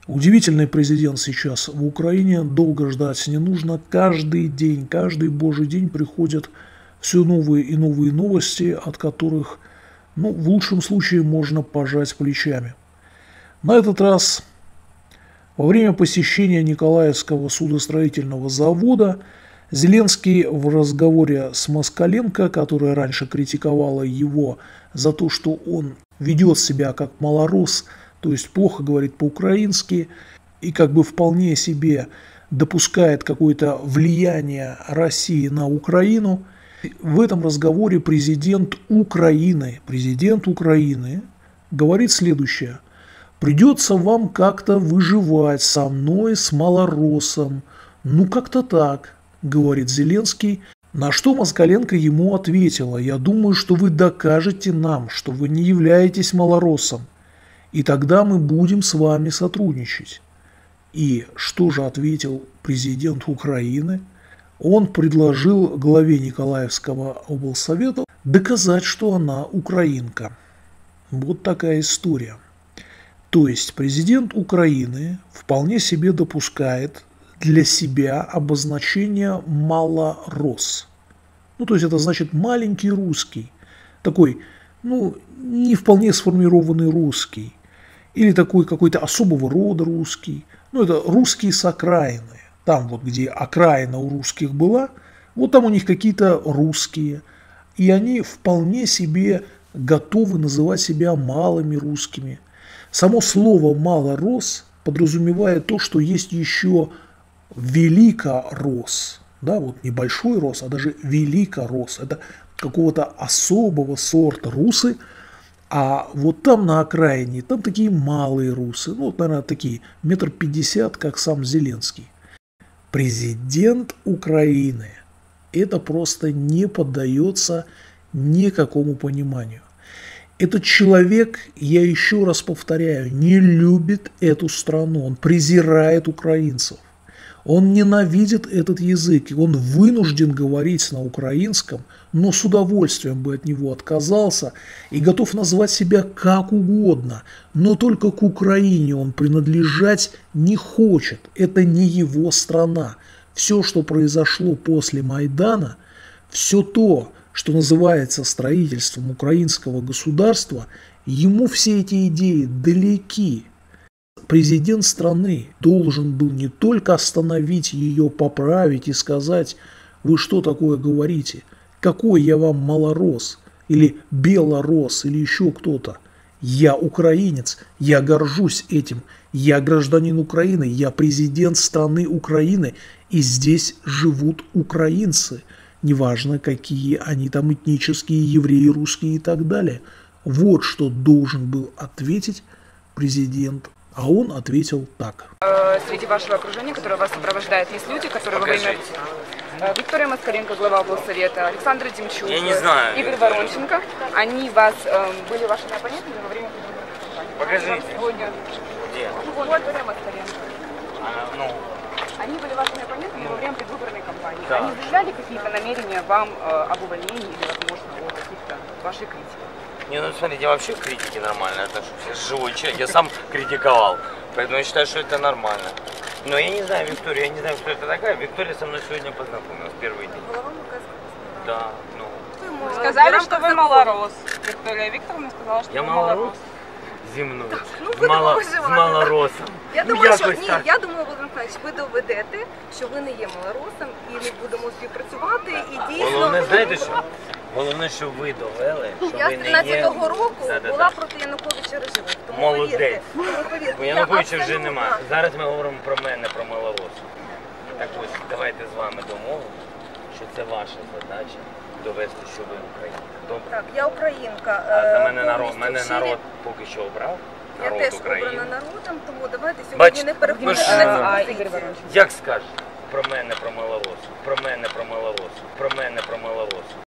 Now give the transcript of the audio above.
Удивительный президент сейчас в Украине, долго ждать не нужно. Каждый день, каждый божий день приходят все новые и новые новости, от которых, в лучшем случае можно пожать плечами. На этот раз во время посещения Николаевского судостроительного завода Зеленский в разговоре с Москаленко, которая раньше критиковала его за то, что он ведет себя как малорос, то есть плохо говорит по-украински и как бы вполне себе допускает какое-то влияние России на Украину, в этом разговоре президент Украины говорит следующее: «Придется вам как-то выживать со мной, с малоросом. Как-то так», говорит Зеленский, на что Москаленко ему ответила: «Я думаю, что вы докажете нам, что вы не являетесь малоросом, и тогда мы будем с вами сотрудничать». И что же ответил президент Украины? Он предложил главе Николаевского облсовета доказать, что она украинка. Вот такая история. То есть президент Украины вполне себе допускает для себя обозначение «малорос». То есть это значит маленький русский, такой, не вполне сформированный русский, или такой какой-то особого рода русский. Это русские с окраины. Там вот, где окраина у русских была, вот там у них какие-то русские. И они вполне себе готовы называть себя малыми русскими. Само слово «малорос» подразумевает то, что есть еще великорос. Небольшой рос, а даже великорос. Это какого-то особого сорта русы. А вот там на окраине, там такие малые русы. Наверное, такие 1,50 м, как сам Зеленский. Президент Украины. Это просто не поддается никакому пониманию. Этот человек, я еще раз повторяю, не любит эту страну. Он презирает украинцев. Он ненавидит этот язык, и он вынужден говорить на украинском, но с удовольствием бы от него отказался и готов назвать себя как угодно, но только к Украине он принадлежать не хочет. Это не его страна. Все, что произошло после Майдана, все то, что называется строительством украинского государства, ему все эти идеи далеки. Президент страны должен был не только остановить ее, поправить и сказать: вы что такое говорите, какой я вам малорос, или белорос, или еще кто-то. Я украинец, я горжусь этим, я гражданин Украины, я президент страны Украины, и здесь живут украинцы, неважно какие они там этнические, евреи, русские и так далее. Вот что должен был ответить президент. А он ответил так. Среди вашего окружения, которое вас сопровождает, есть люди, которые во время... Виктория Москаленко, глава облсовета, Александр Демчук, Игорь Воронченко. Они были вашими оппонентами во время предвыборной кампании? Покажите. Сегодня... Где? Виктория Москаленко. Они были вашими оппонентами во время предвыборной кампании. Да. Они заявляли какие-то намерения вам об увольнении или, возможно, о каких-то вашей критике? Смотрите, вообще критики нормально, это живой человек, я сам критиковал, поэтому я считаю, что это нормально. Но я не знаю Викторию, я не знаю, кто это такая. Виктория со мной сегодня познакомилась, первый день. Да, Вы сказали, что вы малорос. Виктория Викторовна сказала, что я вы малорос. Земной, з малоросом. Я думаю, Володимир Михайлович, ви доведете, що ви не є малоросом і ми будемо співпрацювати і дійсно... Головне, знаєте що? Головне, що ви довели, що я ви не є... Я з 13-го року була проти Януковича режиму. Молодець. Бо Януковича вже немає. Зараз ми говоримо про мене, про малоросу. Так ось, давайте з вами домовимо, що це ваша задача довести, що ви українка. Добре? Так, я українка. А за мене народ поки що обрав. Я народ теж України. обрана народом, тому давайте сьогодні не переходимо на цю позицію. Як скажете? Про мене, про малоросу. Про мене, про малоросу. Про мене, про малоросу.